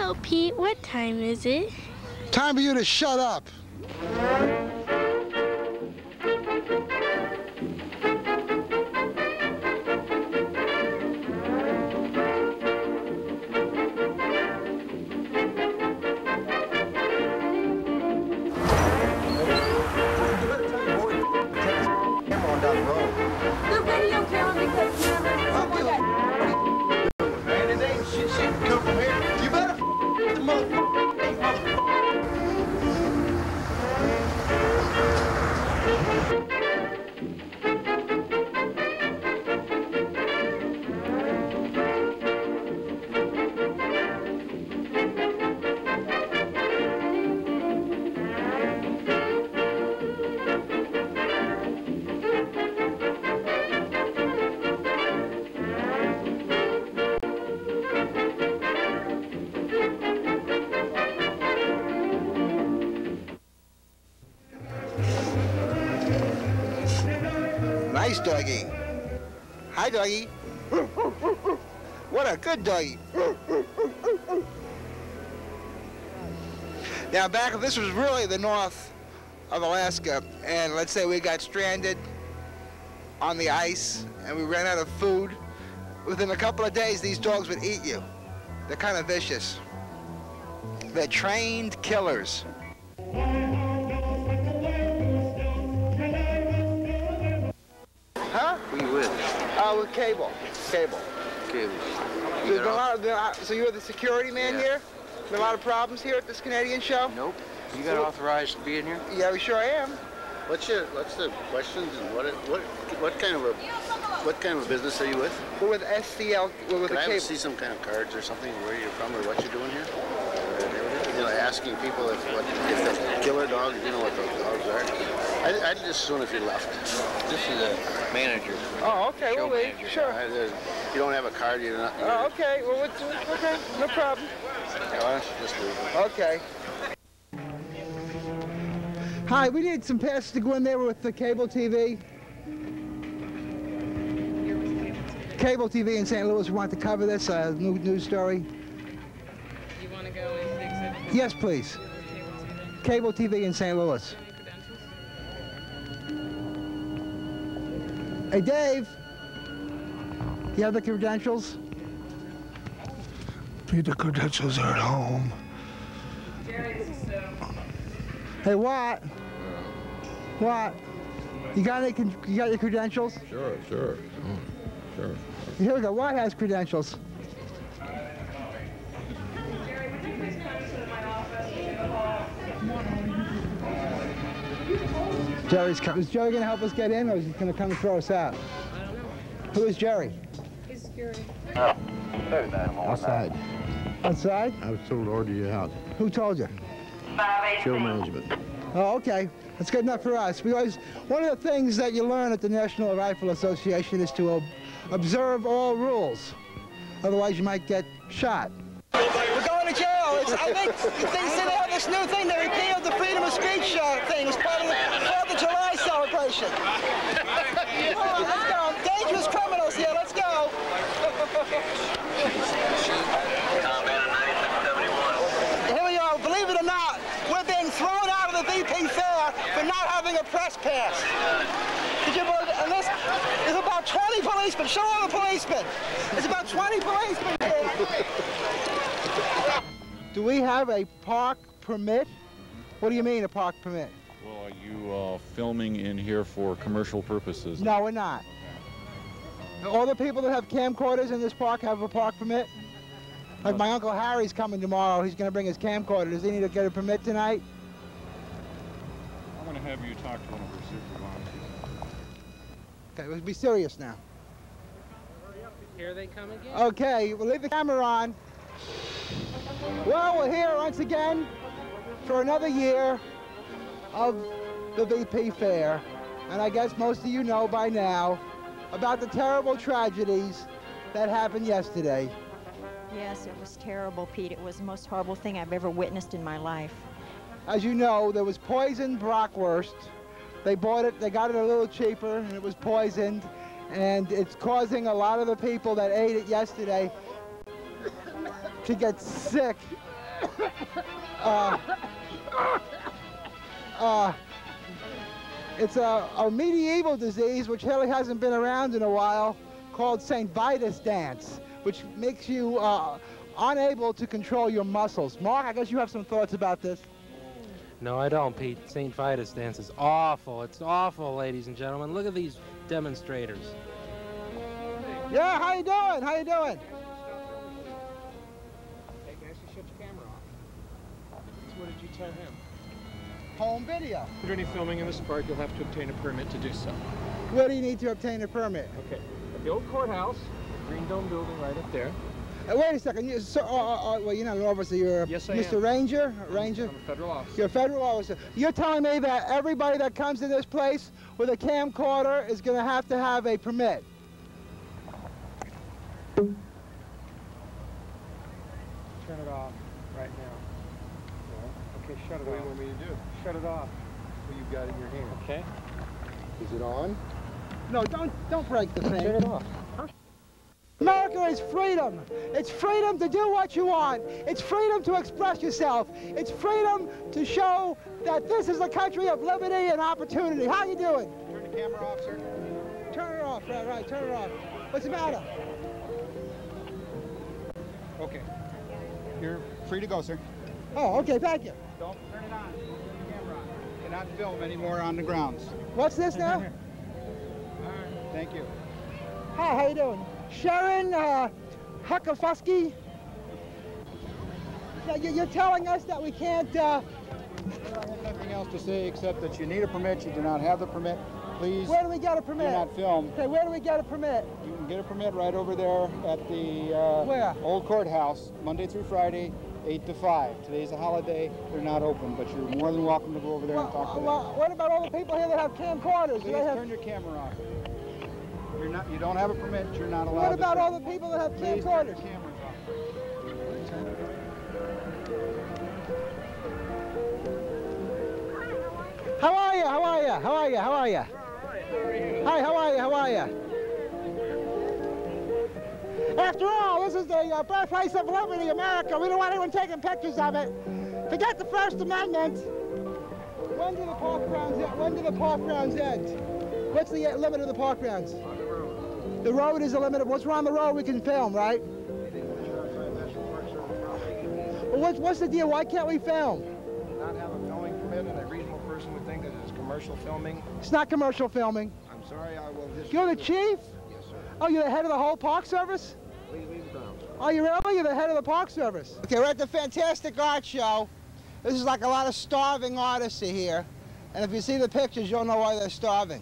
Hello, Pete. What time is it? Time for you to shut up. Nice doggy. Hi, doggy. What a good doggy. Now, back if this was really the north of Alaska, and let's say we got stranded on the ice and we ran out of food, within a couple of days, these dogs would eat you. They're kind of vicious. They're trained killers. Huh? Who are you with? With Cable. Cable. So you're the security man here? Been a lot of problems here at this Canadian show? Nope. You got authorized to be in here? Yeah, we sure am. What's the questions and what kind of a business are you with? We're with SCL. We're with Can the I Cable. see some kind of cards or something where you're from or what you're doing here? You know, asking people if the killer dogs, you know what those dogs are. I'd just as soon if you left. This is a manager. Oh, okay. We'll leave. Sure. You don't have a card, you're not. Oh, okay. Well, okay. No problem. Yeah, why don't you just leave? Okay. Hi, we need some passes to go in there with the cable TV. Cable TV in St. Louis. We want to cover this new news story. You want to go in the exhibit? Yes, please. Cable TV in St. Louis. Hey, Dave. You have the credentials? The credentials are at home. Hey, what? What? You got your credentials? Sure. Sure. Here we go. Watt has credentials. Jerry's coming. Is Jerry going to help us get in, or is he going to come and throw us out? I don't know. Who is Jerry? He's security. Outside. Outside? I was told to order you out. Who told you? Show management. Oh, okay. That's good enough for us. One of the things that you learn at the National Rifle Association is to observe all rules. Otherwise, you might get shot. We're going to jail. I think they say they have this new thing. They repealed the freedom of speech thing as part of the 4th of July celebration. Come on, let's go. Dangerous criminals here. Let's go. Here we are. Believe it or not, we're being thrown out of the VP Fair for not having a press pass. Did you believe it? And there's about 20 policemen. Show all the policemen. There's about 20 policemen here. Do we have a park permit? What do you mean, a park permit? Well, are you filming in here for commercial purposes? No, we're not. All the people that have camcorders in this park have a park permit? Like my Uncle Harry's coming tomorrow. He's going to bring his camcorder. Does he need to get a permit tonight? I'm going to have you talk to one of our supervisors. Okay, let's be serious now. Here they come again. Okay, we'll leave the camera on. Well, we're here once again for another year of the VP Fair. And I guess most of you know by now about the terrible tragedies that happened yesterday. Yes, it was terrible, Pete. It was the most horrible thing I've ever witnessed in my life. As you know, there was poisoned bratwurst. They bought it, they got it a little cheaper, and it was poisoned. And it's causing a lot of the people that ate it yesterday to get sick It's a medieval disease which really hasn't been around in a while, called St. Vitus dance, which makes you unable to control your muscles. Mark, I guess you have some thoughts about this. No, I don't, Pete. St. Vitus dance is awful. It's awful, ladies and gentlemen. Look at these demonstrators. Yeah, how you doing? How you doing? Hey, guys, you shut your camera off. So what did you tell him? Home video. If you're doing any filming in this park, you'll have to obtain a permit to do so. What do you need to obtain a permit? Okay. At the old courthouse, the Green Dome building right up there. Wait a second. Well, you're not an officer. You're Yes, I Mr. am. Ranger? Ranger? I'm a federal officer. You're a federal officer. You're telling me that everybody that comes to this place with a camcorder is going to have a permit? Turn it off right now. Okay, shut it off. What do you want me to do? Shut it off. Well, you've got it in your hand. Okay? Is it on? No, don't break the thing. Turn it off. America is freedom. It's freedom to do what you want. It's freedom to express yourself. It's freedom to show that this is a country of liberty and opportunity. How you doing? Turn the camera off, sir. Turn it off. Right, turn it off. What's the matter? Okay. You're free to go, sir. Oh, okay, thank you. Don't turn it on. Turn the camera on. Cannot film anymore on the grounds. What's this now? All right. Thank you. Hi, how you doing? Sharon Huckafusky? Now, you're telling us that we can't... I have nothing else to say except that you need a permit. You do not have the permit. Please Where do we get a permit? do not film. Okay, where do we get a permit? You can get a permit right over there at the Where? old courthouse, Monday through Friday, 8 to 5. Today's a holiday. They're not open, but you're more than welcome to go over there and talk to them. Well, what about all the people here that have camcorders? Please turn your camera off. You don't have a permit. You're not allowed. What about all the people that have Please turn your camcorders? cameras off. How are you? How are you? How are you? How are you? Hi, how are you? How are you? After all, this is the birthplace of liberty, America. We don't want anyone taking pictures of it. Forget the First Amendment. When do the park grounds end? When do the park grounds end? What's the limit of the park grounds? On the road. The road is the limit of what's on the road we can film, right? Anything that's outside National Park Service property. Well, what's the deal? Why can't we film? Not have a filming permit, and a reasonable person would think that it's commercial filming. It's not commercial filming. I'm sorry, I will just... You're the chief? Yes, sir. Oh, you're the head of the whole park service? Please leave the grounds. Oh, you really? You're the head of the park service. Okay, we're at the Fantastic Art Show. This is like a lot of starving artists are here. And if you see the pictures, you'll know why they're starving.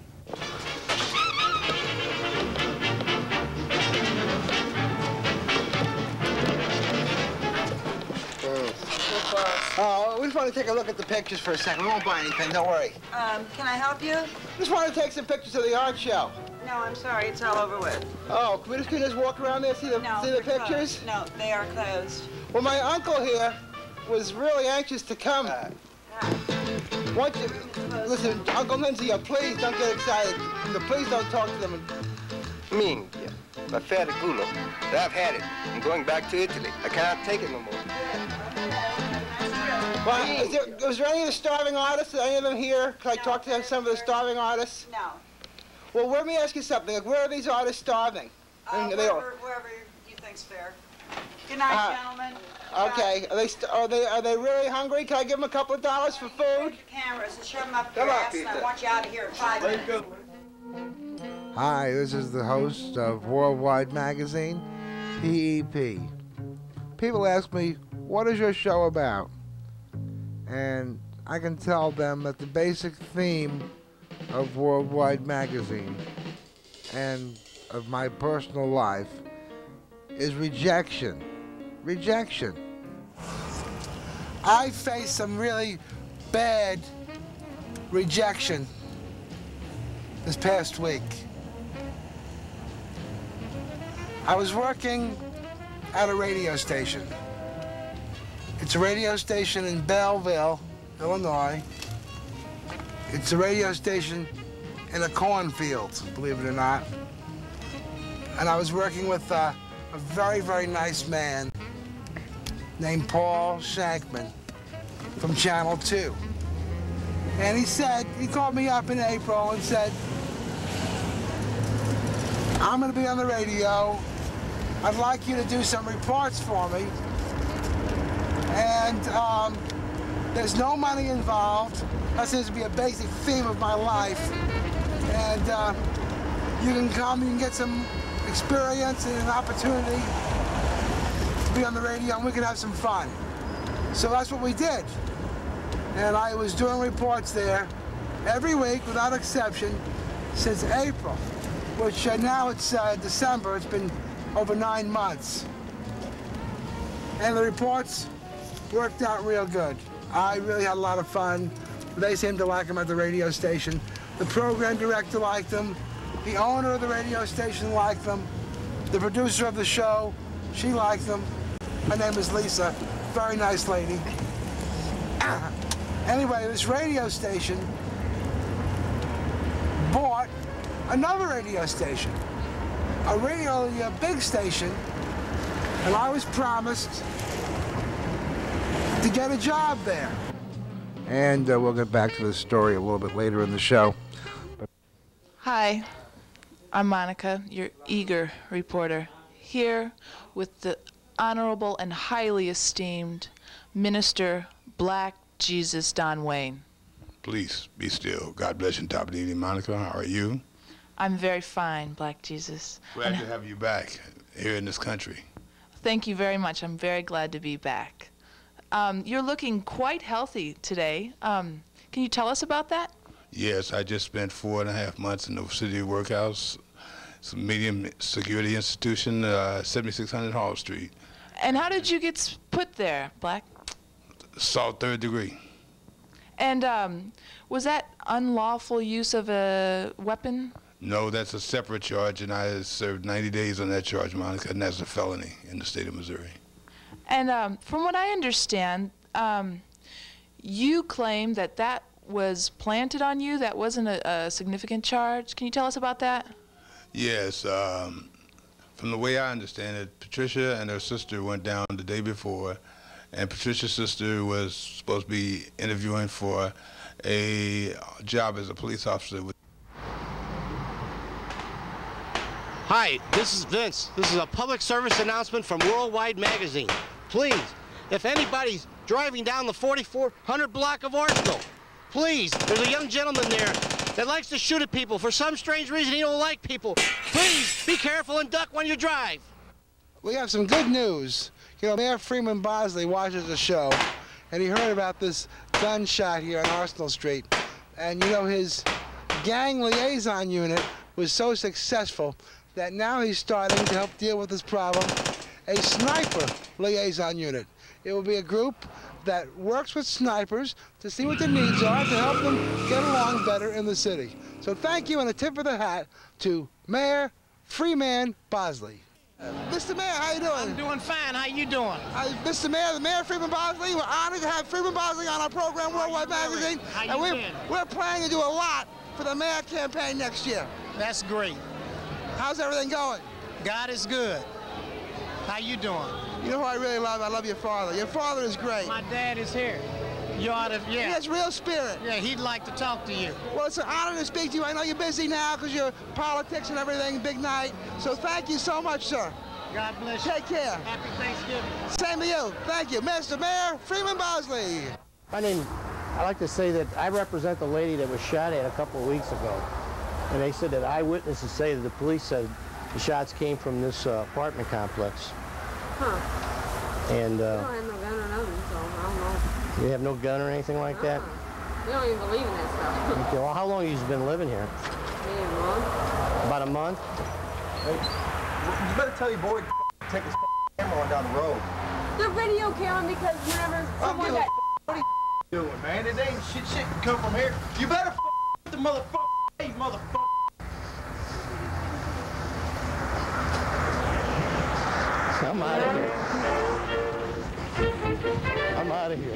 Oh, we just want to take a look at the pictures for a second. We won't buy anything, don't worry. Can I help you? Just want to take some pictures of the art show. No, I'm sorry, it's all over with. Oh, can we just walk around there, see the they're pictures? closed. No, they are closed. Well, my uncle here was really anxious to come. Won't you, listen, Uncle Nunzio, please don't get excited. Please don't talk to them. Me, affare culo. I've had it. I'm going back to Italy. I cannot take it no more. Well, was there any of the starving artists? Any of them here? Could I talk to some of the starving artists? No. Well, let me ask you something. Like, where are these artists starving? Wherever you think's fair. Good night, gentlemen. Okay. Are they really hungry? Can I give them a couple of dollars for food? Cameras and shove them up your ass, and I want you out of here in 5 minutes. Hi, this is the host of Worldwide Magazine, PEP. People ask me, what is your show about? And I can tell them that the basic theme of Worldwide Magazine and of my personal life is rejection. Rejection. I faced some really bad rejection this past week. I was working at a radio station. It's a radio station in Belleville, Illinois. It's a radio station in a cornfield, believe it or not. And I was working with a very, very nice man named Paul Schankman from Channel 2. And he called me up in April and said, I'm going to be on the radio. I'd like you to do some reports for me. And there's no money involved. That seems to be a basic theme of my life. And you can come, you can get some experience and an opportunity to be on the radio, and we can have some fun. So that's what we did. And I was doing reports there every week without exception since April, which now it's December. It's been over 9 months. And the reports worked out real good. I really had a lot of fun. They seemed to like them at the radio station. The program director liked them. The owner of the radio station liked them. The producer of the show, she liked them. Her name is Lisa, very nice lady. Anyway, this radio station bought another radio station, a big station, and I was promised to get a job there. And we'll get back to the story a little bit later in the show. Hi, I'm Monica, your eager reporter, here with the Honorable and highly esteemed Minister Black Jesus Don Wayne. Please be still. God bless you, top of the evening, Monica. How are you? I'm very fine, Black Jesus. Glad to have you back here in this country. Thank you very much. I'm very glad to be back. You're looking quite healthy today. Can you tell us about that? Yes, I just spent 4.5 months in the city workhouse. It's a medium security institution, 7600 Hall Street. And how did you get put there, Black? Assault 3rd degree. And was that unlawful use of a weapon? No, that's a separate charge, and I served 90 days on that charge, Monica, and that's a felony in the state of Missouri. And from what I understand, you claim that that was planted on you. That wasn't a significant charge. Can you tell us about that? Yes. From the way I understand it, Patricia and her sister went down the day before, and Patricia's sister was supposed to be interviewing for a job as a police officer. Hi, this is Vince. This is a public service announcement from Worldwide Magazine. Please, if anybody's driving down the 4400 block of Arsenal, please, there's a young gentleman there that likes to shoot at people. For some strange reason, he don't like people. Please, be careful and duck when you drive. We have some good news. You know, Mayor Freeman Bosley watches the show, and he heard about this gunshot here on Arsenal Street. And, you know, his gang liaison unit was so successful that now he's starting to help deal with this problem, a sniper liaison unit. It will be a group that works with snipers to see what their needs are to help them get along better in the city. So thank you, and a tip of the hat to Mayor Freeman Bosley. Mr. Mayor, how you doing? I'm doing fine. How you doing? Mr. Mayor, the Mayor Freeman Bosley, we're honored to have Freeman Bosley on our program, Worldwide Magazine. And we're planning to do a lot for the mayor campaign next year. That's great. How's everything going? God is good. How you doing? You know who I really love? I love your father. Your father is great. My dad is here. You ought to, yeah. He has real spirit. Yeah, he'd like to talk to you. Well, it's an honor to speak to you. I know you're busy now because you're politics and everything, big night. So thank you so much, sir. God bless you. Take care. Happy Thanksgiving. Same to you. Thank you. Mr. Mayor Freeman Bosley. I like to say that I represent the lady that was shot at a couple of weeks ago. And they said that eyewitnesses say that the police said the shots came from this apartment complex. Huh. And we don't have no gun or nothing, so I don't know. You have no gun or anything like that? We don't even believe in that stuff. Okay, well, how long have you been living here? Maybe a month. About a month? Hey, you better tell your boy to take his camera on down the road. They're video camming because whenever someone got... What are you doing, man? It ain't shit can come from here. You better the motherfucker. Hey, motherfucker. I'm out of here. I'm out of here.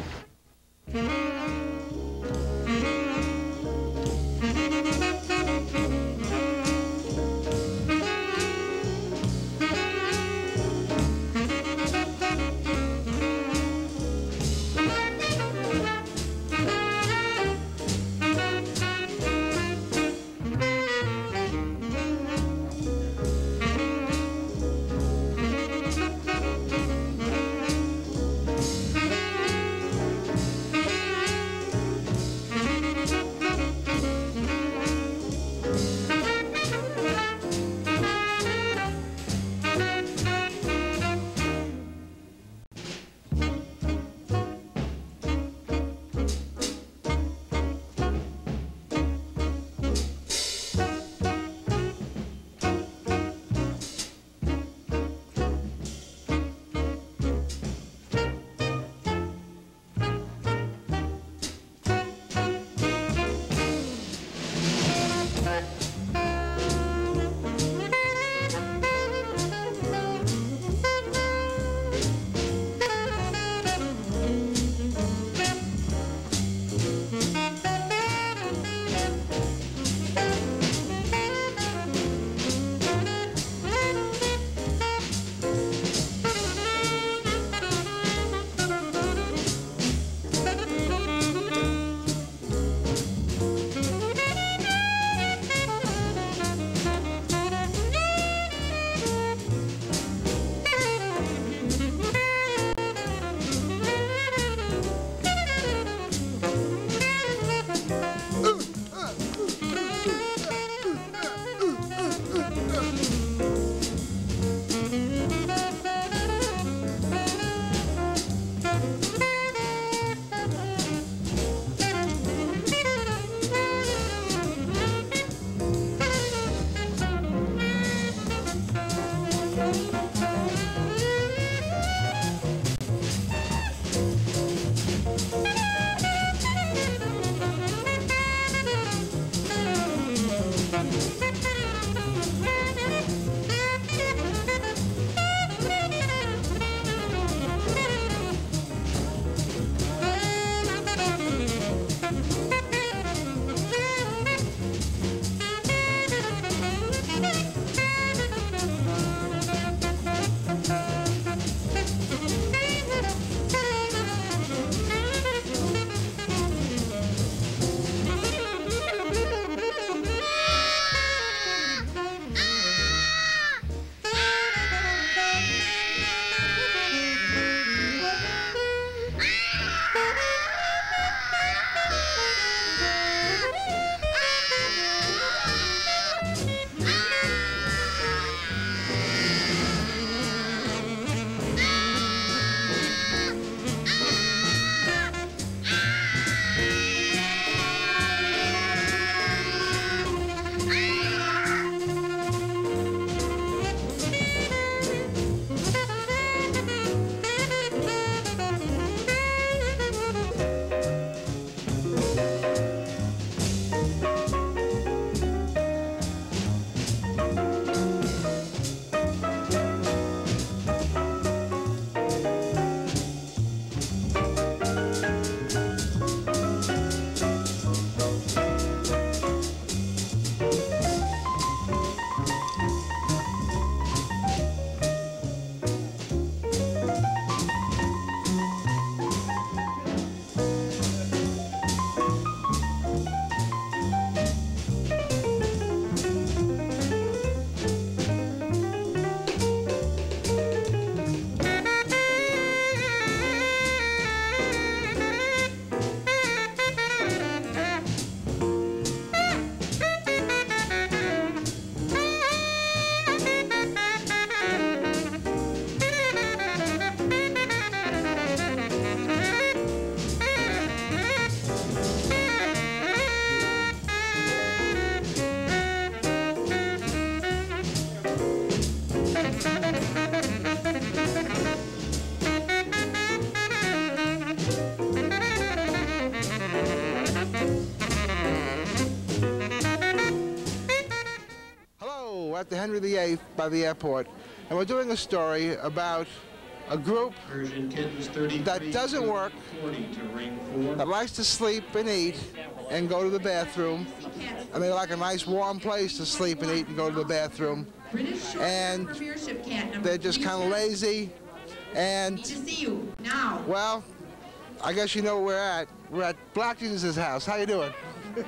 Henry VIII by the airport, and we're doing a story about a group that doesn't work, that likes to sleep and eat and go to the bathroom, and they like a nice warm place to sleep and eat and go to the bathroom, and they're just kind of lazy, and, well, I guess you know where we're at. We're at Black Jesus' house. How you doing?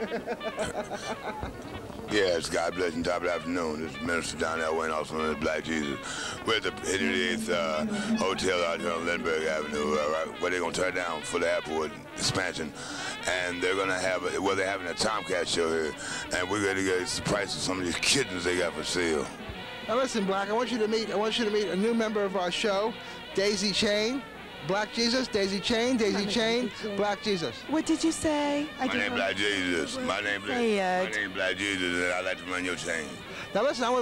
Yes, God bless you. Top of the afternoon. This is Minister down there waiting also on the Black Jesus. We're at the Henry VIII Hotel out here on Lindbergh Avenue, where they're going to tear down for the airport expansion. And they're going to have, they're having a Tomcat show here. And we're going to get the price of some of these kittens they got for sale. Now listen, Black, I want you to meet a new member of our show, Daisy Chain. Black Jesus, Daisy Chain, Black Jesus. What did you say? My name Black Jesus. My name Black Jesus, and I like to run your chain. Now listen, I want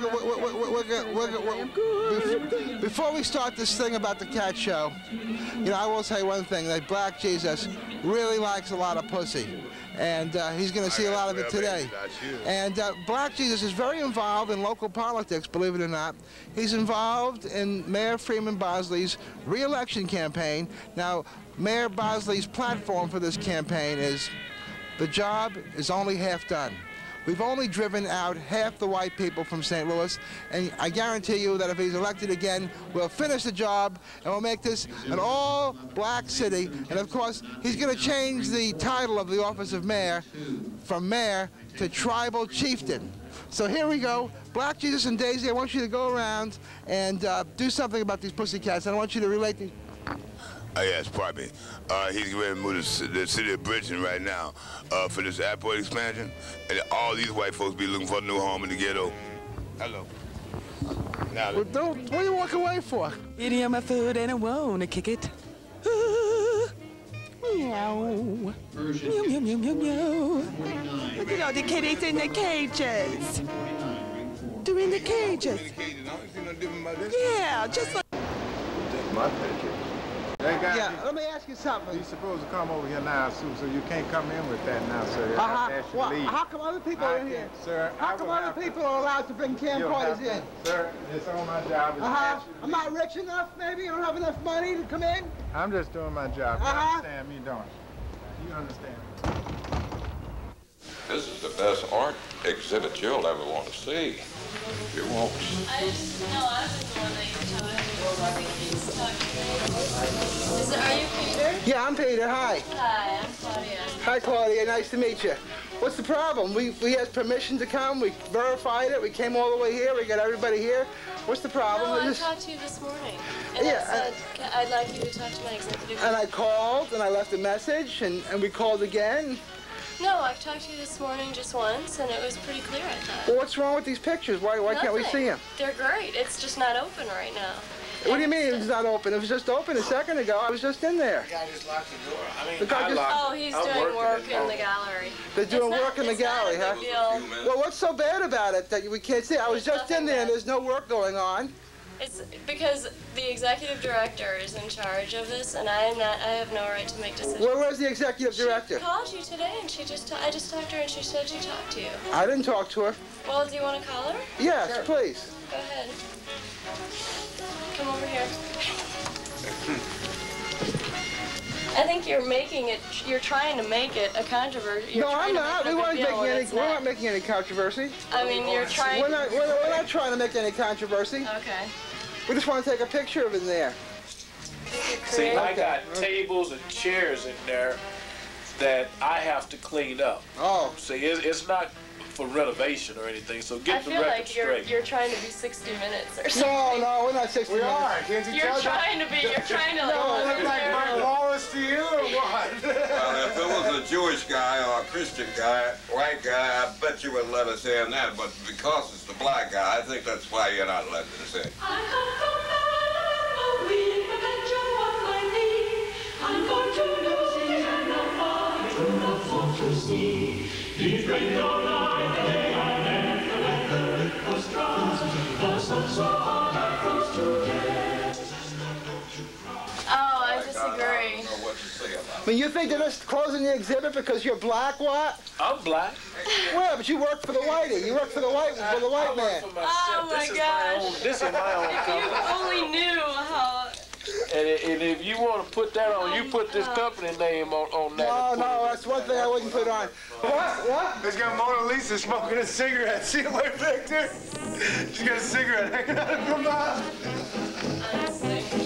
before we start this thing about the cat show, you know, I will say one thing, that Black Jesus really likes a lot of pussy. And he's going to see a lot of it today. And Black Jesus is very involved in local politics, believe it or not. He's involved in Mayor Freeman Bosley's re-election campaign. Now, Mayor Bosley's platform for this campaign is, the job is only half done. We've only driven out half the white people from St. Louis, and I guarantee you that if he's elected again, we'll finish the job, and we'll make this an all-black city. And of course, he's going to change the title of the office of mayor from mayor to tribal chieftain. So here we go. Black Jesus and Daisy, I want you to go around and do something about these pussycats. I want you to relate these. Yes, pardon me. He's ready to move to the city of Bridgeton right now for this airport expansion. And all these white folks be looking for a new home in the ghetto. Hello. Now, well, what are you walking away for? Eating on my food and I want to kick it. Meow. Meow, meow, meow, meow, meow. Look at all the kitties in the cages. They're in the cages. Yeah, just like... My picture. Yeah, let me ask you something. You're supposed to come over here now, Sue, so you can't come in with that now, sir. Well, how come other people are in here? Sir, how come other people are allowed to bring camcorders in? Sir, it's on my job. I'm not rich enough, maybe? You don't have enough money to come in? I'm just doing my job. You understand me, don't you? You understand? This is the best art exhibit you'll ever want to see. You won't. I was the one that you are you Peter? Yeah, I'm Peter. Hi. Hi, I'm Claudia. Hi, Claudia. Nice to meet you. What's the problem? We had permission to come. We verified it. We came all the way here. We got everybody here. What's the problem? No, I talked to you this morning. And I said, I'd like you to talk to my executive. And I called, and I left a message, and we called again. No, I've talked to you this morning just once, and it was pretty clear, I thought. Well, what's wrong with these pictures? Why can't we see them? They're great. It's just not open right now. What do you mean it's not open? It was just open a second ago. I was just in there. The guy just locked the door. He's doing work in the gallery. They're doing work in the gallery, huh? Well, what's so bad about it that we can't see? I was just in there and there's no work going on. It's because the executive director is in charge of this, and I have no right to make decisions. Well, where's the executive director? She called you today, and I just talked to her, and she said she talked to you. I didn't talk to her. Well, do you want to call her? Yes, sure. Please. Go ahead. Come over here. I think you're trying to make it a controversy. No, I'm not. We're not making any controversy. I mean, you're trying. We're not trying to make any controversy. Okay. We just want to take a picture of it in there. See, I got tables and chairs in there that I have to clean up. Oh. See, it's not for renovation or anything, so get the record straight. I feel like you're trying to be 60 minutes or something. No, we're not 60 minutes. We are. You're trying to look like Mike Wallace to you or what? Well, if it was a Jewish guy or a Christian guy, white guy, I bet you would let us in that, but because it's the black guy, I think that's why you're not letting us in. Oh, I disagree. I don't know what to say about I mean, you think they're just closing the exhibit because you're black, what? I'm black. Well, but you work for the whitey. You work for the white man. For myself. Oh my gosh. This is my own If you company. only knew how... And if you want to put that on, you put this company name on that. No, that's one thing I wouldn't put on. What? There's got Mona Lisa smoking a cigarette. See the way back there? She's got a cigarette hanging out of her mouth.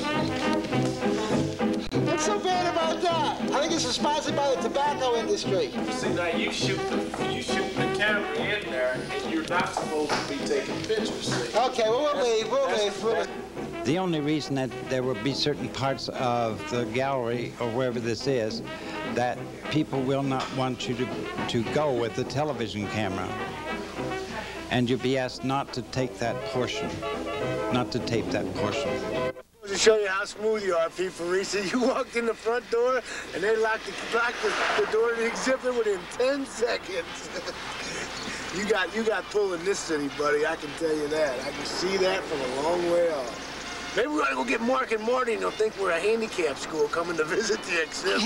What's so bad about that? I think it's sponsored by the tobacco industry. See, now you shoot the camera in there, and you're not supposed to be taking pictures. See? Okay, well, we'll leave. The only reason that there will be certain parts of the gallery or wherever this is that people will not want you to go with the television camera. And you'll be asked not to take that portion, not to tape that portion. To show you how smooth you are, Pete Parisi, you walked in the front door and they locked the door to the exhibit within 10 seconds. You got pull in this city, buddy, I can tell you that. I can see that from a long way off. Maybe we ought to go get Mark and Marty and they'll think we're a handicap school coming to visit the exhibit.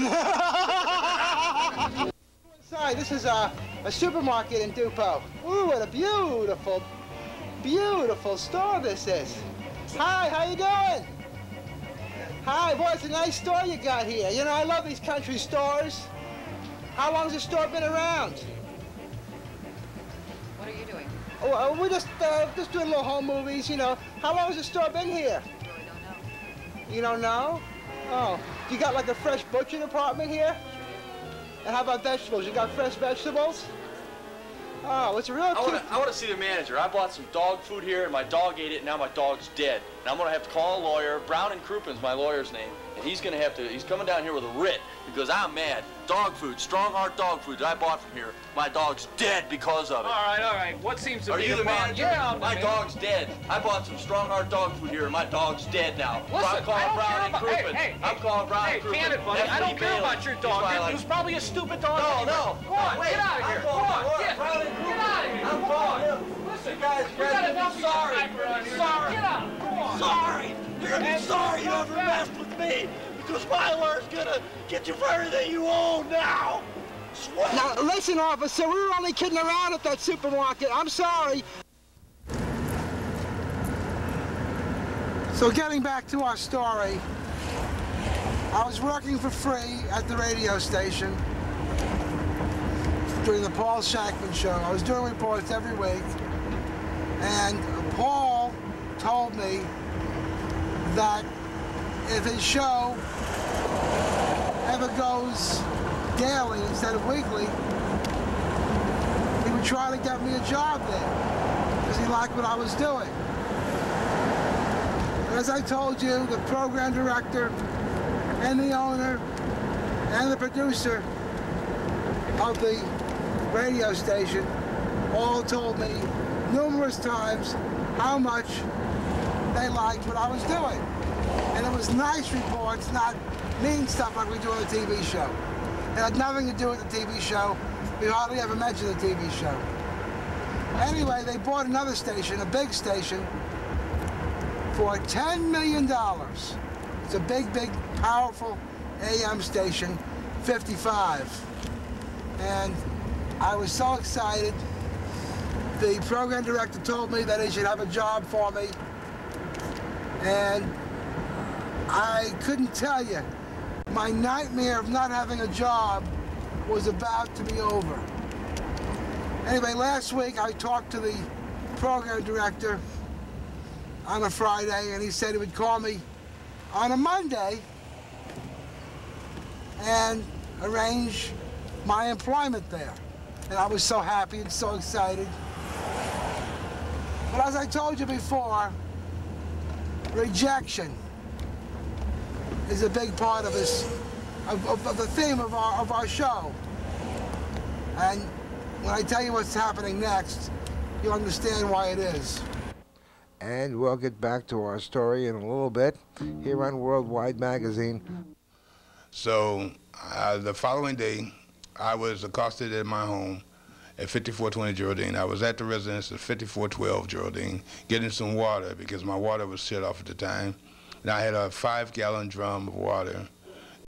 Sorry, this is a supermarket in Dupo. Ooh, what a beautiful, beautiful store this is. Hi, how you doing? Hi, boy, it's a nice store you got here. You know, I love these country stores. How long has the store been around? What are you doing? Oh, we're just doing little home movies, you know. How long has the store been here? I really don't know. You don't know? Oh, you got like a fresh butcher department here? And how about vegetables? You got fresh vegetables? Oh, it's a real cute... I want to see the manager. I bought some dog food here, and my dog ate it, and now my dog's dead. And I'm going to have to call a lawyer. Brown and Krupin's my lawyer's name. And he's going to have to... He's coming down here with a writ because I'm mad. Dog food, strong heart dog food that I bought from here. My dog's dead because of it. All right. What seems to be the manager? Yeah, I'm the my manager. dog's dead. I bought some strong heart dog food here, and my dog's dead now. Listen, I'm calling Brown and Krupin. Hey, I'm calling Brown and Krupin. Damn it, buddy. I don't care about your dog. It was probably a stupid dog. No. Go on, get out of here. Go on, get out of here. I'm calling. Listen, guys, you got enough sorry. Sorry. Get out. Go on. Sorry. You're gonna be sorry you ever messed with me because my lawyer's gonna get you for everything you own now. Swear. Now, listen, officer, we were only kidding around at that supermarket. I'm sorry. So getting back to our story, I was working for free at the radio station during the Paul Schankman show. I was doing reports every week, and Paul told me that if his show ever goes daily instead of weekly, he would try to get me a job there because he liked what I was doing. And as I told you, the program director and the owner and the producer of the radio station all told me numerous times how much they liked what I was doing. And it was nice reports, not mean stuff like we do on the TV show. It had nothing to do with the TV show. We hardly ever mentioned the TV show. Anyway, they bought another station, a big station, for $10 million. It's a big, powerful AM station, 55. And I was so excited. The program director told me that he should have a job for me. And I couldn't tell you, my nightmare of not having a job was about to be over. Anyway, last week I talked to the program director on a Friday, and he said he would call me on a Monday and arrange my employment there. And I was so happy and so excited. But as I told you before, rejection is a big part of this, of the theme of our show. And when I tell you what's happening next, you'll understand why it is. And we'll get back to our story in a little bit here on Worldwide Magazine. So the following day, I was accosted at my home at 5420 Geraldine. I was at the residence of 5412 Geraldine getting some water because my water was shut off at the time. And I had a 5-gallon drum of water.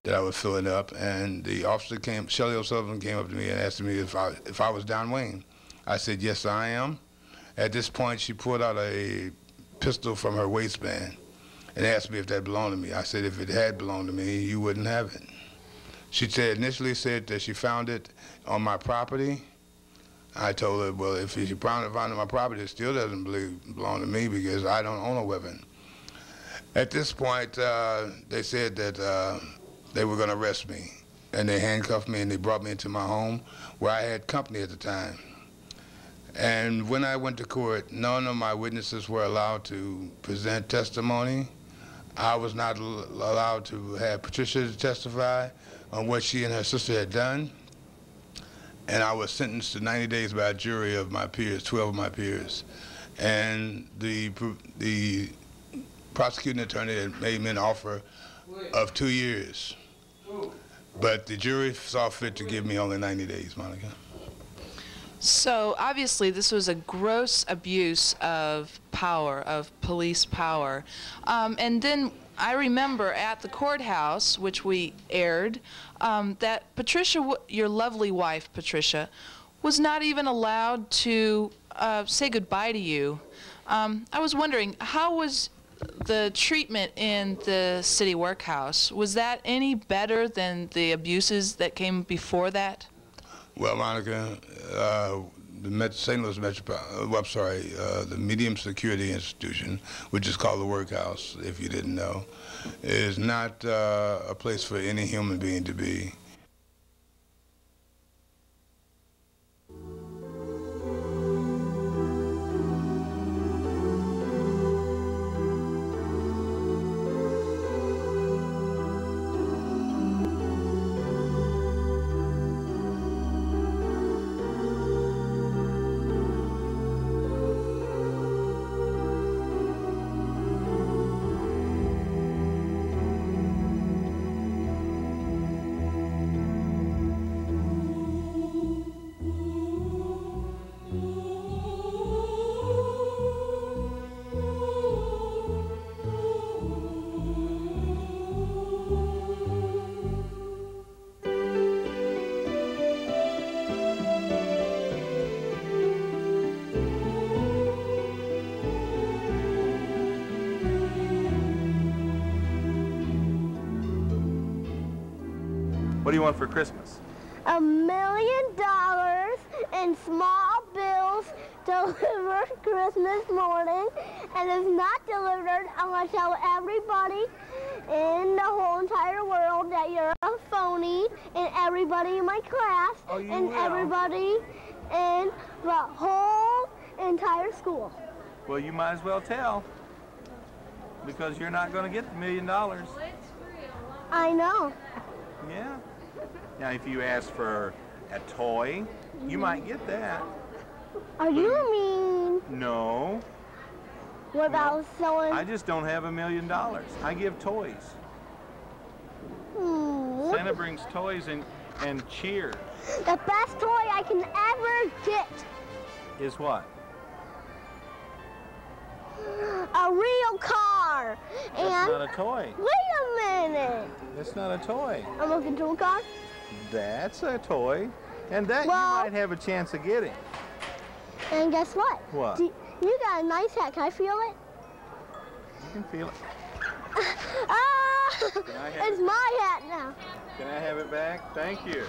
that I was filling up, and the officer came, Shelley O'Sullivan came up to me and asked me if I was Don Wayne. I said, yes, I am. At this point, she pulled out a pistol from her waistband and asked me if that belonged to me. I said, if it had belonged to me, you wouldn't have it. She initially said that she found it on my property. I told her, well, if she found it on my property, it still doesn't belong to me because I don't own a weapon. At this point, they said that they were going to arrest me, and they handcuffed me and they brought me into my home where I had company at the time. And when I went to court, none of my witnesses were allowed to present testimony. I was not allowed to have Patricia testify on what she and her sister had done. And I was sentenced to 90 days by a jury of my peers, 12 of my peers. And the prosecuting attorney had made me an offer of 2 years. But the jury saw fit to give me only 90 days, Monica. So obviously this was a gross abuse of power, of police power. And then I remember at the courthouse, which we aired, that Patricia, your lovely wife, Patricia, was not even allowed to say goodbye to you. I was wondering, how was the treatment in the city workhouse? Was that any better than the abuses that came before that? Well, Monica, the St. Louis the medium security institution, which is called the workhouse, if you didn't know, is not a place for any human being to be. What do you want for Christmas? $1 million in small bills delivered Christmas morning, and if not delivered, I'm going to tell everybody in the whole entire world that you're a phony, and everybody in my class, and everybody in the whole entire school. Well, you might as well tell, because you're not going to get the $1 million. I know. Yeah. Now, if you ask for a toy, you might get that. Are you mean? No. What about someone? I just don't have $1 million. I give toys. Santa brings toys and cheer. The best toy I can ever get is what? A real car. That's not a toy. Wait a minute. That's not a toy. I'm looking to a car? That's a toy. And that you might have a chance of getting. And guess what? What? You got a nice hat. Can I feel it? You can feel it. It's my hat now. Can I have it back? Thank you.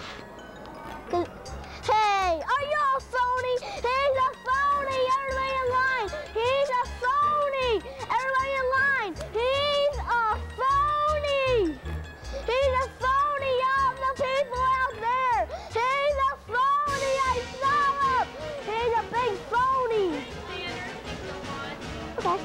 Hey, are you a phony? He's a phony. Everybody in line. He's a phony. Everybody in line. He's a phony. He's a phony. All the people out there. He's a phony. I saw him. He's a big phony. Okay.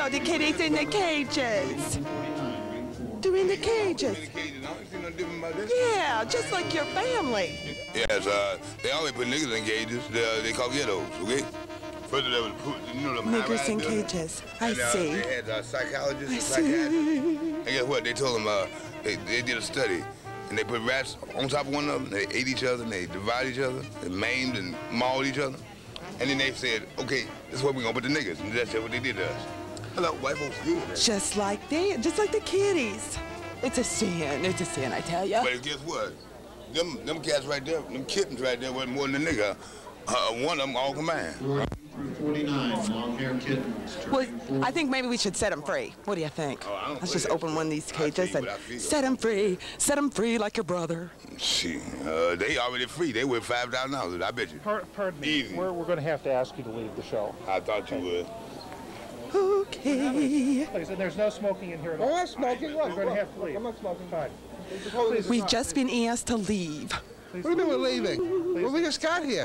know, the kiddies in the cages. They're in the cages. Yeah, just like your family. Yes, they always put niggas in cages. They call ghettos, okay? First they would put, you know, them Niggers in cages. I see. They had psychologists, I psychiatrists. see. And guess what? They told them they did a study. And they put rats on top of one of them. They ate each other, and they divided each other. They maimed and mauled each other. And then they said, okay, this is where we're going to put the niggas. And that's what they did to us. Hello, white folks good. Just like the kiddies. It's a sin, I tell you. But guess what? Them cats right there, them kittens right there wasn't more than a nigga. One of them all combined. 49 long-haired kittens. Well, I think maybe we should set them free. What do you think? Let's just open one of these cages and set them free. Set them free like your brother. See, they already free. They worth $5,000, I bet you. Pardon me. Easy. We're going to have to ask you to leave the show. I thought you would. Okay. Please, and there's no smoking in here at all. I'm not smoking. Look, You're going to have to leave. I'm not smoking. Fine. We've just been asked to leave. What do you mean we're leaving? Well, we just got here.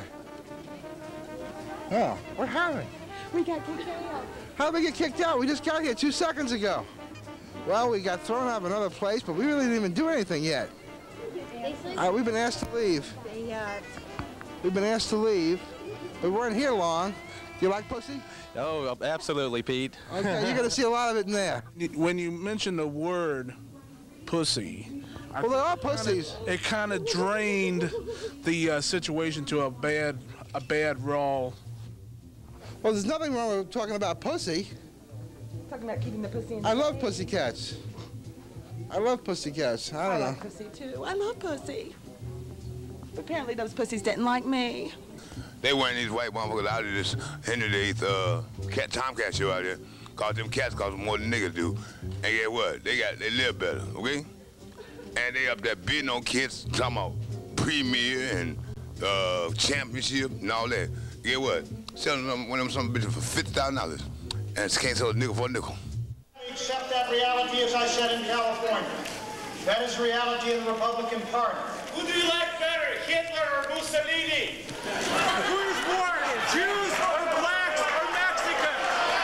Oh, we're hiring. We got kicked out. How did we get kicked out? We just got here 2 seconds ago. Well, we got thrown out of another place, but we really didn't even do anything yet. We've been asked to leave. We've been asked to leave. We weren't here long. You like pussy? Oh, absolutely, Pete. Okay, you're going to see a lot of it in there. When you mention the word pussy, well, there are pussies. It kind of drained the situation to a bad raw. Well, there's nothing wrong with talking about pussy. Talking about keeping the pussy in the I love cage. pussycats. I love pussycats. I don't know. like pussy, too. I love pussy. But apparently those pussies didn't like me. They weren't these white motherfuckers out of this Henry VIII Tomcat show out there. Cause them cats cost more than niggas do. And get what? They live better, okay? And they up there bidding on kids, talking about premier and championship and all that. Get what? Selling them one of them some bitches for $50,000 and can't sell a nigga for a nickel. Accept that reality as I said in California. That is the reality of the Republican Party. Who do you like better, Hitler or Mussolini? Who is more, Jews or blacks or Mexicans?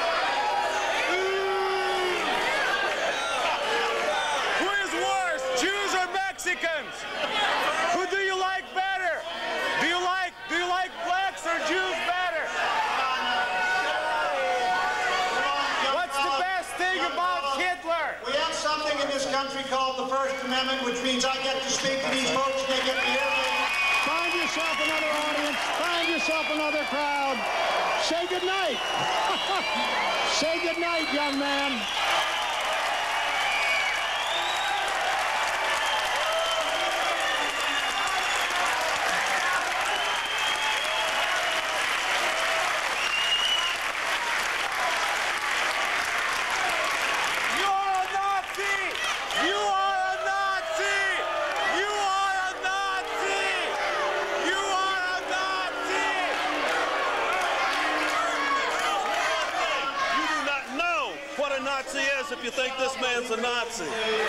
Who is worse, Jews or Mexicans? Who do you like better? Do you like blacks or Jews better? What's the best thing about Hitler? We have something in this country called the First Amendment, which means I get to speak to these folks and they get to hear me. Find yourself another audience. Find yourself another crowd. Say good night. Say good night, young man. If you think this man's a Nazi.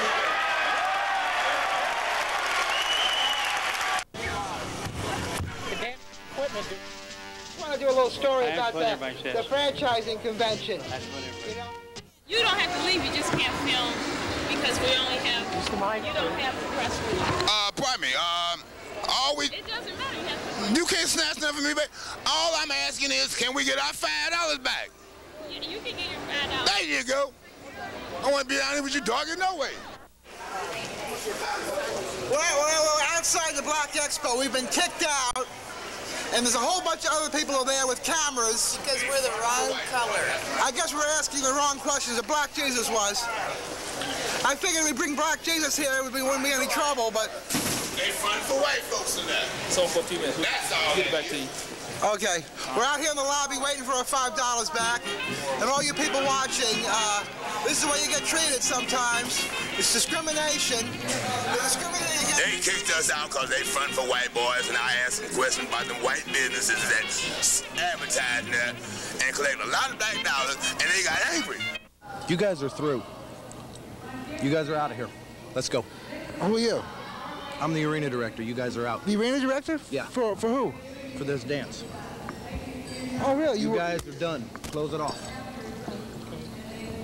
I want to do a little story about the franchising convention. You don't have to leave, you just can't film because we only have, you don't have the press release. Pardon me, It doesn't matter, you can't snatch nothing from me, baby. All I'm asking is, can we get our $5 back? You can get your $5. There you go. I want to be down here with you, dog, in no way. We're outside the Black Expo. We've been kicked out, and there's a whole bunch of other people there with cameras. Because we're the wrong color. I guess we're asking the wrong questions. The Black Jesus was. I figured we'd bring Black Jesus here, we wouldn't be any trouble, but... They fun for white folks in that. So 14 minutes. That's all. Get back to you. Okay, we're out here in the lobby waiting for our $5 back. And all you people watching, this is the way you get treated sometimes. It's discrimination. They kicked us out because they front for white boys, and I asked them questions about them white businesses that advertise there and collect a lot of black dollars, and they got angry. You guys are through. You guys are out of here. Let's go. Who are you? I'm the arena director. You guys are out. The arena director? Yeah. For who? For this dance. Oh, really? You guys are done. Close it off.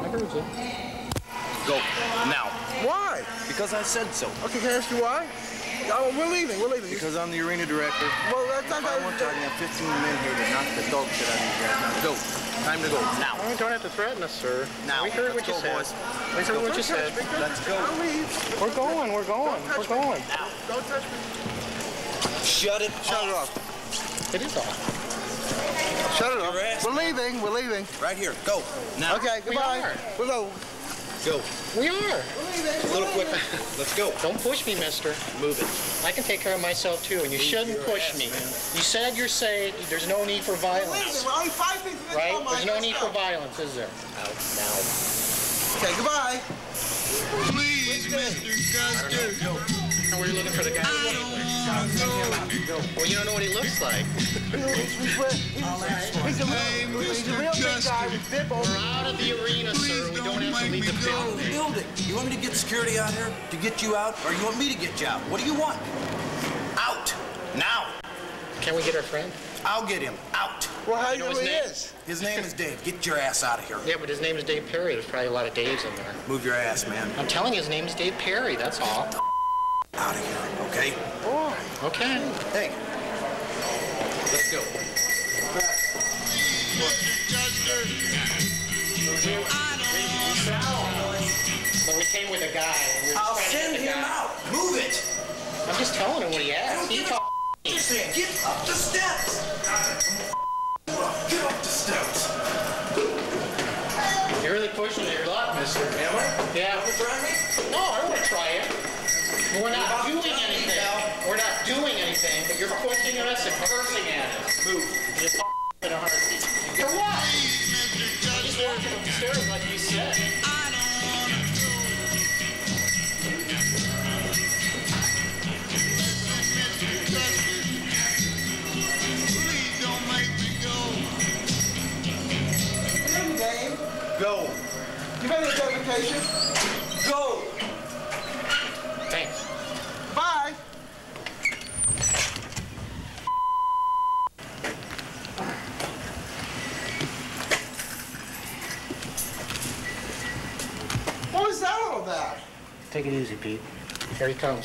heard you. Go, now. Why? Because I said so. Okay, can I ask you why? Oh, we're leaving. Because I'm the arena director. Well, that's not I want to have 15 men here to knock the dog shit out of you guys. Now go. Time to go. Now. Oh, you don't have to threaten us, sir. Now. We heard what you said. We heard what you said. Let's go. We're going. We're going. We're going. Now. Don't touch me. Shut it off. It is off. Shut it off. We're leaving. We're leaving. Right here. Go. Now. Okay, goodbye. We'll go. Go. We are. A little quicker. Let's go. Don't push me, mister. Move it. I can take care of myself, too, and you shouldn't push me. You said you're safe. There's no need for violence. We're only 5 feet from Right? There's no need for violence, is there? Out now. Okay, goodbye. Please, Mr. Custer. Were you looking for the guy? Well, you don't know what he looks like. He's a real big guy with bib over. We're out of the arena, sir. We don't have to leave the building. The building. You want me to get security out here to get you out, or you want me to get you out? What do you want? Out. Now. Can we get our friend? I'll get him out. Well, how do you know know his who he name? is? His name is Dave. Get your ass out of here. Yeah, but his name is Dave Perry. There's probably a lot of Daves in there. Move your ass, man. I'm telling you, his name is Dave Perry. That's all. Out of here, okay? Oh, okay. Hey. Let's go. But we came with a guy. I'll send him out. Move it. I'm just telling him what he asked. Get up the steps. Get up the steps. You're really pushing your luck, mister. Am I? Yeah. Want to try me? No, I want to try it. But we're not doing anything. We're not doing anything, but you're pushing us and cursing at us. Move. You're in a heartbeat. For what? Just walking up the stairs like you said. Go. You made an identification? Go. Thanks. Bye. What was that all about? Take it easy, Pete. Here he comes.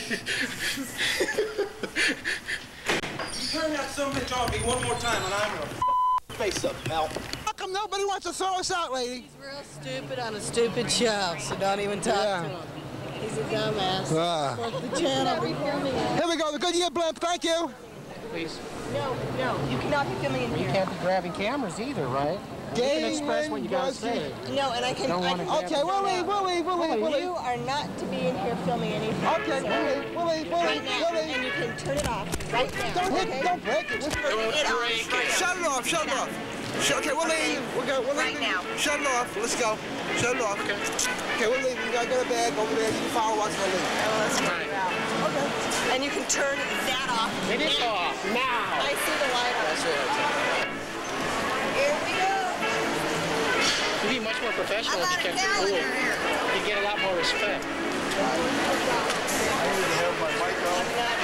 Turn that son of a bitch on me one more time and I'm gonna face up, pal. How come nobody wants to throw us out, lady? He's real stupid on a stupid show, so don't even talk to him. He's a dumbass. Fuck the channel. Here we go, the Goodyear blimp, thank you. Please. No, you cannot be filming in You here. can't be grabbing cameras either, right? You can express what you gotta say. No, and I can. Okay, we'll leave. You are not to be in here filming anything. Okay, we'll leave. Right now, and you can turn it off right now. Don't break it. Turn it off. Shut it off, shut it off. Okay, we'll leave. We'll leave. Right now. Shut it off. Let's go. Shut it off. Okay, we'll leave. You gotta go to bed. Go over there. You can follow us. We'll leave. Let's figure it out. Okay. And you can turn that off. It is off now. I see the light on. That's it. Here we go. You'd be much more professional if you kept it cool. You'd get a lot more respect. I need to have my mic on.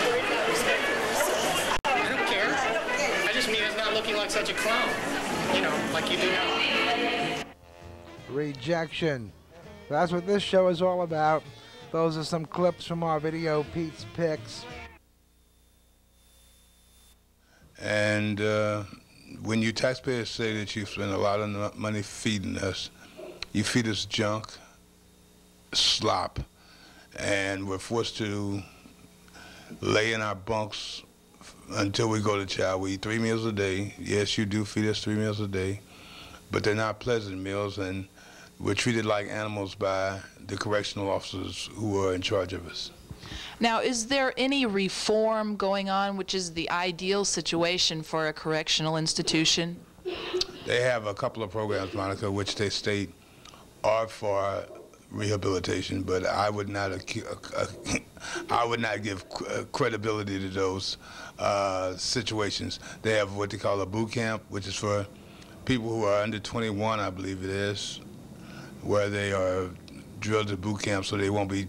I don't care. I just mean it's not looking like such a clown. You know, like you do now. Rejection. That's what this show is all about. Those are some clips from our video, Pete's Picks. And when you taxpayers say that you spend a lot of money feeding us, you feed us junk, slop, and we're forced to lay in our bunks until we go to chow. We eat 3 meals a day. Yes, you do feed us 3 meals a day, but they're not pleasant meals, and we're treated like animals by the correctional officers who are in charge of us. Now, is there any reform going on, which is the ideal situation for a correctional institution? They have a couple of programs, Monica, which they state are for rehabilitation, but I would not give credibility to those situations. They have what they call a boot camp, which is for people who are under 21, I believe it is, where they are drilled to boot camp so they won't be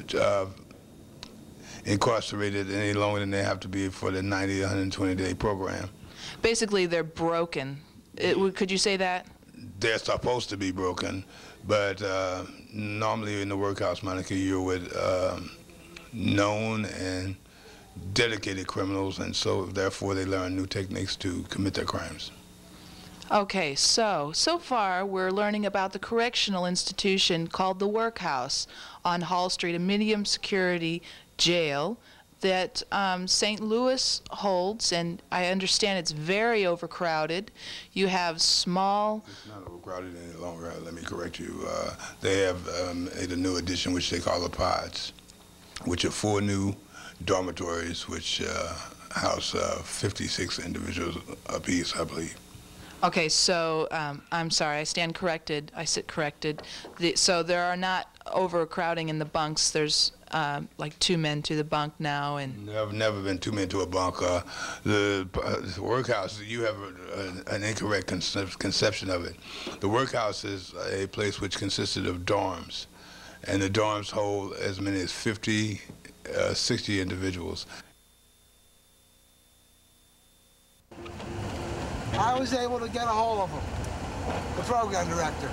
incarcerated any longer than they have to be for the 90, 120-day program. Basically, they're broken. Could you say that? they're supposed to be broken, but normally in the workhouse, Monica, you're with known and dedicated criminals, and so therefore they learn new techniques to commit their crimes. Okay, so far we're learning about the correctional institution called the Workhouse on Hall Street, a medium security jail that St. Louis holds, and I understand it's very overcrowded. You have small... It's not overcrowded any longer, let me correct you. They have made a new addition which they call the pods, which are 4 new dormitories which house 56 individuals apiece, I believe. Okay, so I'm sorry, I stand corrected. I sit corrected. So there are not overcrowding in the bunks. There's like 2 men to the bunk now, and there have never been 2 men to a bunk. The workhouse, you have an incorrect conception of it. The workhouse is a place which consisted of dorms, and the dorms hold as many as 50, 60 individuals. I was able to get a hold of him, the program director.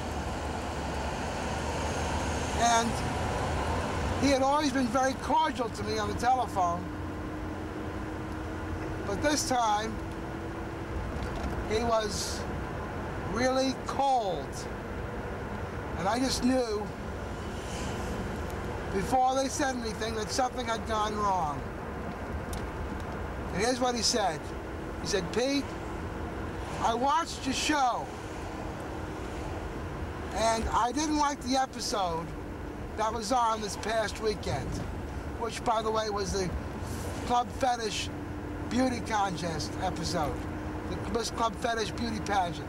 And he had always been very cordial to me on the telephone. But this time, he was really cold. And I just knew, before they said anything, that something had gone wrong. And here's what he said. He said, "Pete, I watched your show, and I didn't like the episode that was on this past weekend, which, by the way, was the Club Fetish Beauty Contest episode, the Miss Club Fetish Beauty Pageant."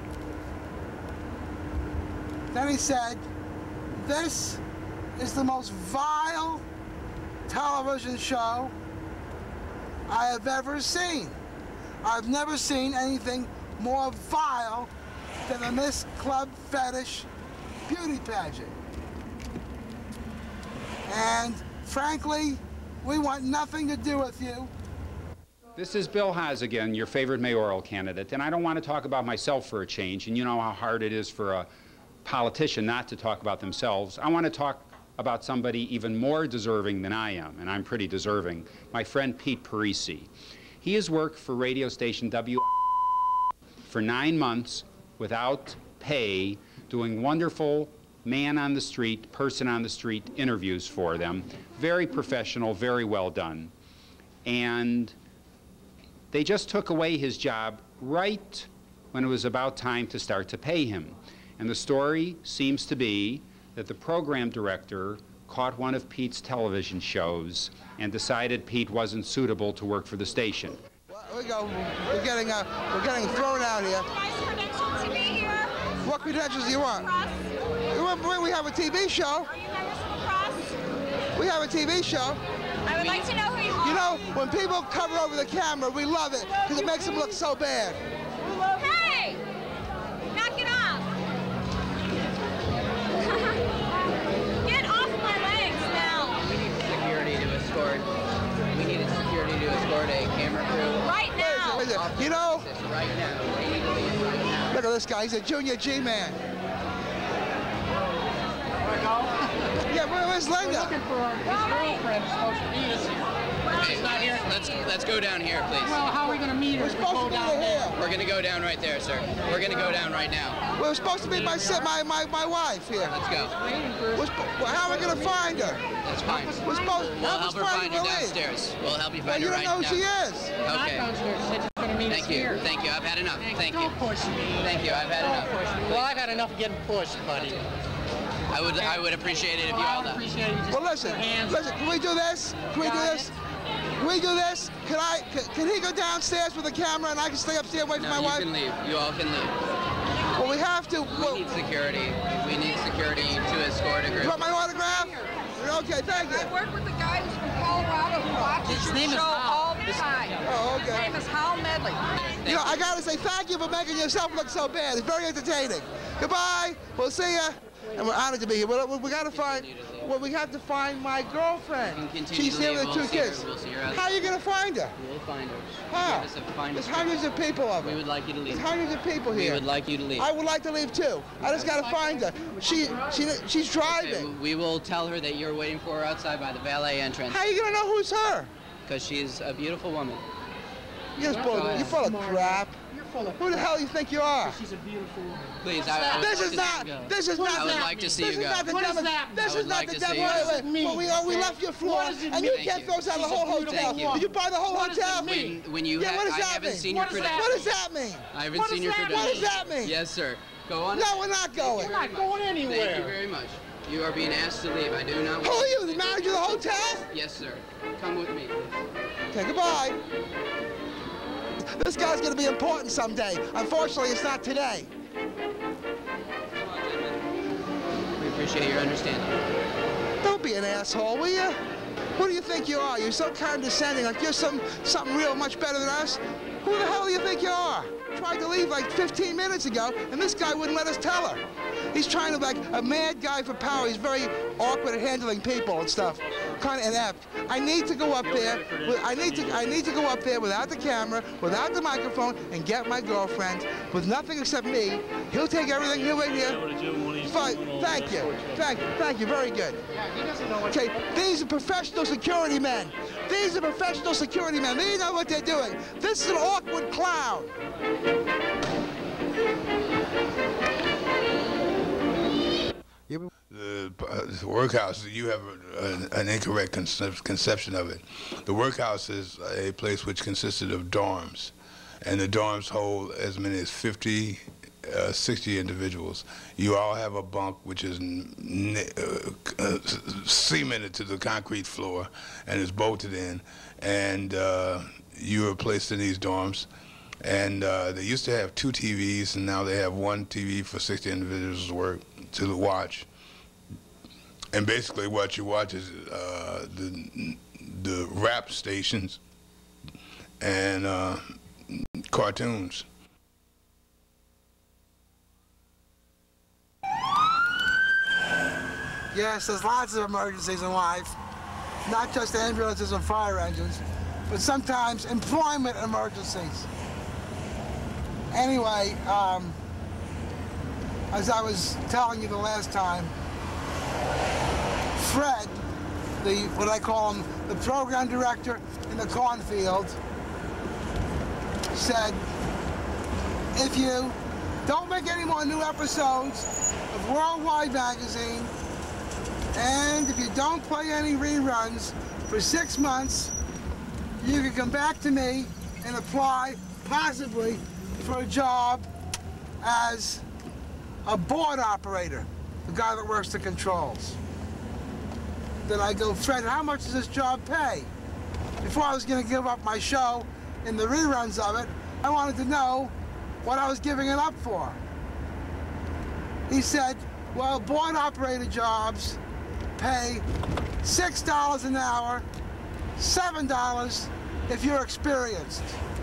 Then he said, "This is the most vile television show I have ever seen. I've never seen anything more vile than a Miss Club Fetish Beauty Pageant. And frankly, we want nothing to do with you." This is Bill Haas again, your favorite mayoral candidate, and I don't want to talk about myself for a change, and you know how hard it is for a politician not to talk about themselves. I want to talk about somebody even more deserving than I am, and I'm pretty deserving, my friend Pete Parisi. He has worked for radio station WWM for 9 months without pay, doing wonderful man on the street, person on the street interviews for them. Very professional, very well done. And they just took away his job right when it was about time to start to pay him. And the story seems to be that the program director caught one of Pete's television shows and decided Pete wasn't suitable to work for the station. We're getting thrown out here. Credentials to be here. What credentials do you want? We have a TV show. Are you members of the press? We have a TV show. I would like to know who you are. You know, when people cover over the camera, we love it because it makes them look so bad. Hey! Knock it off. Get off my legs now. We need security to escort. We needed security to escort a camera crew. Right now. You know, right now. They need to leave right now. Look at this guy. He's a junior G-man. Yeah, where's Linda? We're looking for his girlfriend supposed to meet us here. Okay, not here. Let's go down here, please. Well, how are we going to meet her? We're supposed to meet her here. We're going to go down right there, sir. We're going to go down right now. We're supposed to meet my wife here. Let's go. How are we going to find her? That's fine. We'll help her find her downstairs. We'll help you find her right now. You don't know who she is. Okay. Thank you. Thank you. I've had enough. Thank you. Don't push me. Thank you. I've had enough. Well, I've had enough of getting pushed, buddy. I would appreciate it if you held up. Well, listen. Can we do this? Can we do this? Can we do this? Can he go downstairs with the camera and I can stay upstairs away from my wife? You can leave. You all can leave. Well, we have to. We need security. We need security to escort a group. You want my autograph? Okay, thank you. I work with the guy who's from Colorado who watches your show all the time. Oh, okay. His name is Hal Medley. You know, I gotta say thank you for making yourself look so bad. It's very entertaining. Goodbye. We'll see ya. and we're honored to be here. Well, we got to find. Well, we have to find my girlfriend. She's here with the 2 kids. How are you going to find her? We'll find her. How? There's hundreds of people of her. We would like you to leave. There's hundreds of people here. We would like you to leave. I would like to leave too. I just got to find her. She's driving. Okay, we will tell her that you're waiting for her outside by the valet entrance. How are you going to know who's her? Because she's a beautiful woman. You're full of crap. Who the hell do you think you are? She's a beautiful woman. Please, This is not the demo. We left your floor, and you can't throw us out of the whole hotel. Did you buy the whole hotel? When you what does I that haven't mean? seen your credentials. What does that mean? I haven't seen your credentials. What does that mean? Yes, sir. Go on. No, we're not going. We're not going anywhere. Thank you very much. You are being asked to leave. I do not want Who are you, the manager of the hotel? Yes, sir. Come with me. Okay, goodbye. This guy's going to be important someday. Unfortunately, it's not today. We appreciate your understanding. Don't be an asshole, will you? Who do you think you are? You're so condescending, like you're something real much better than us. Who the hell do you think you are? Tried to leave like 15 minutes ago, and this guy wouldn't let us tell her. He's trying to, like, a mad guy for power. He's very awkward at handling people and stuff. Kind of inept. I need to go up there. I need to go up there without the camera, without the microphone, and get my girlfriend with nothing except me. He'll take everything. He'll wait here. Fine. Thank you. Thank you. Very good. Okay. These are professional security men. These are professional security men. They know what they're doing. This is an awkward clown. The workhouse, you have an incorrect conception of it. The workhouse is a place which consisted of dorms, and the dorms hold as many as 50, 60 individuals. You all have a bunk which is cemented to the concrete floor and is bolted in, and you are placed in these dorms. And they used to have 2 TVs, and now they have 1 TV for 60 individuals to watch. And basically what you watch is the rap stations and cartoons. Yes, there's lots of emergencies in life, not just ambulances and fire engines, but sometimes employment emergencies. Anyway, as I was telling you the last time, Fred, what I call him, the program director in the cornfield, said, if you don't make any more new episodes of Worldwide Magazine, and if you don't play any reruns for 6 months, you can come back to me and apply, possibly, for a job as a board operator, the guy that works the controls. Then I go, Fred, how much does this job pay? Before I was going to give up my show in the reruns of it, I wanted to know what I was giving it up for. He said, well, board operator jobs pay $6 an hour, $7 if you're experienced.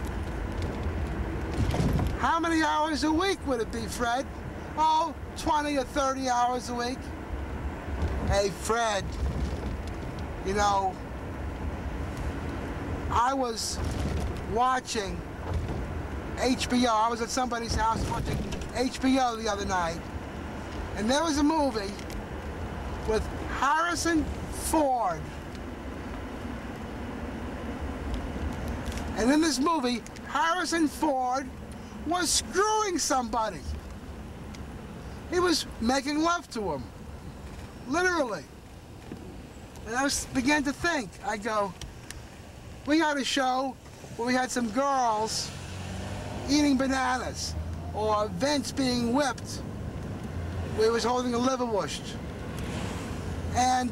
How many hours a week would it be, Fred? Oh, 20 or 30 hours a week. Hey, Fred, you know, I was watching HBO. I was at somebody's house watching HBO the other night, and there was a movie with Harrison Ford. And in this movie, Harrison Ford was screwing somebody. He was making love to him, literally. And I began to think, I go, we had a show where we had some girls eating bananas, or Vince being whipped, where he was holding a liverwurst. And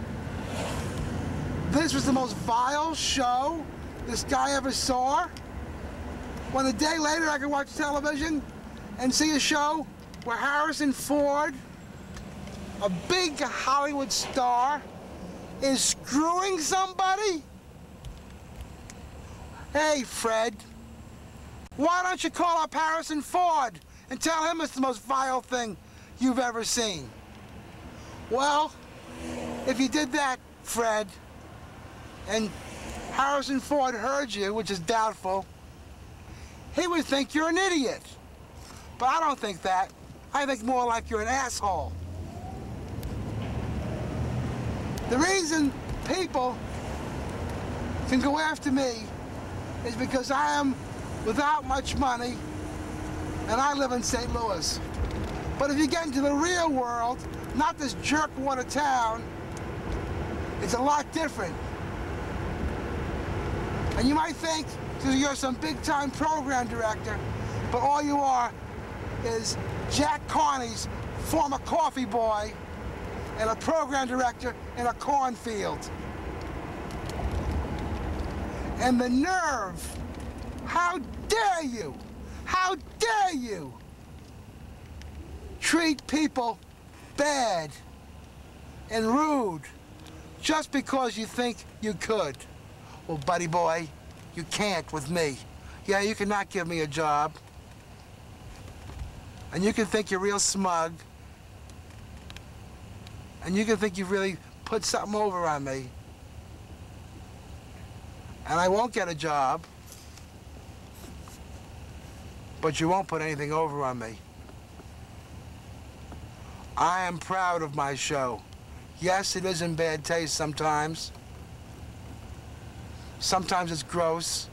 this was the most vile show this guy ever saw. When a day later I could watch television and see a show where Harrison Ford, a big Hollywood star, is screwing somebody? Hey, Fred, why don't you call up Harrison Ford and tell him it's the most vile thing you've ever seen? Well, if you did that, Fred, and Harrison Ford heard you, which is doubtful, he would think you're an idiot. But I don't think that. I think more like you're an asshole. The reason people can go after me is because I am without much money and I live in St. Louis. But if you get into the real world, not this jerkwater town, it's a lot different. And you might think that you're some big-time program director, but all you are is Jack Carney's former coffee boy and a program director in a cornfield. And the nerve, how dare you, how dare you treat people bad and rude just because you think you could. Well, buddy boy, you can't with me. Yeah, you cannot give me a job. And you can think you're real smug. And you can think you've really put something over on me. And I won't get a job. But you won't put anything over on me. I am proud of my show. Yes, it is in bad taste sometimes. Sometimes it's gross.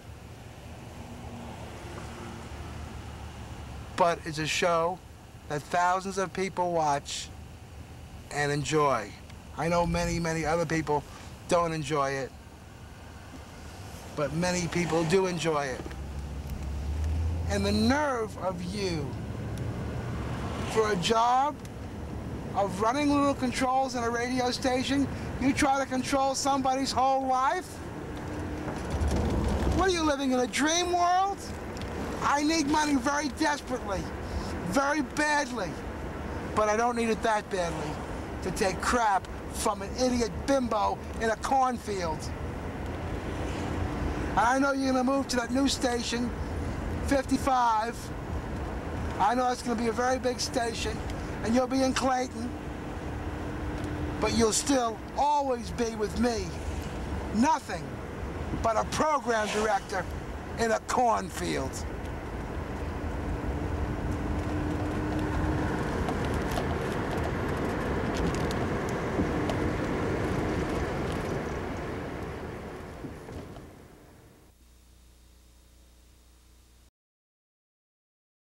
But it's a show that thousands of people watch and enjoy. I know many, many other people don't enjoy it, but many people do enjoy it. And the nerve of you for a job of running little controls in a radio station, you try to control somebody's whole life? What are you, living in a dream world? I need money very desperately, very badly, but I don't need it that badly to take crap from an idiot bimbo in a cornfield. And I know you're gonna move to that new station, 55. I know it's gonna be a very big station, and you'll be in Clayton, but you'll still always be with me. Nothing but a program director in a cornfield.